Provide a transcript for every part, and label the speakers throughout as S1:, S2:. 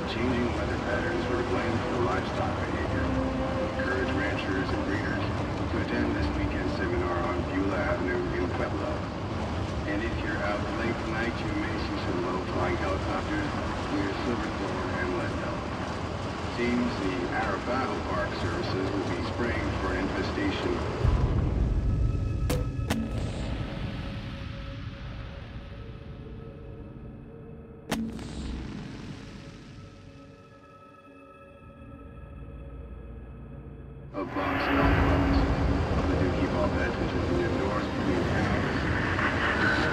S1: Changing weather patterns were blamed for livestock behavior. Encourage ranchers and breeders to attend this weekend seminar on Beulah Avenue in Pueblo. And if you're out late tonight, you may see some low-flying helicopters near Silverthorne and Leadville. Seems the Arapaho Park services will be spraying for an infestation of box elk. But do keep all bad attention indoors between hours.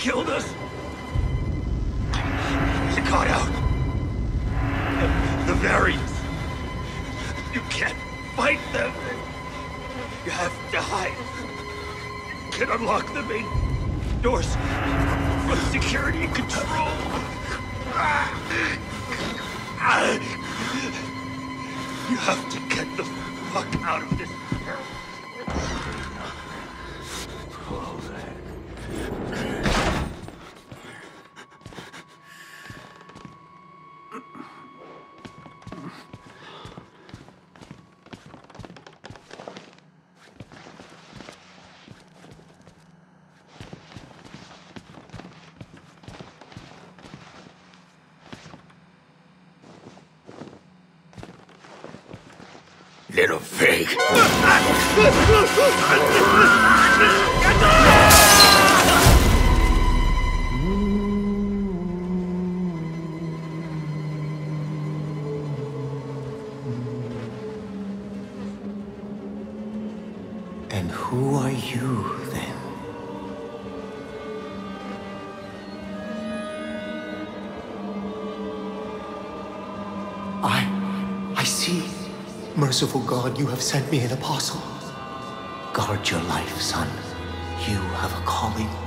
S2: killed us. They got out. The variants. You can't fight them. You have to hide. You can unlock the main doors from security control. You have to get the fuck out of this. Little pig.
S3: And who are you, then? I see. Merciful God, you have sent me an apostle. Guard your life, son. You have a calling.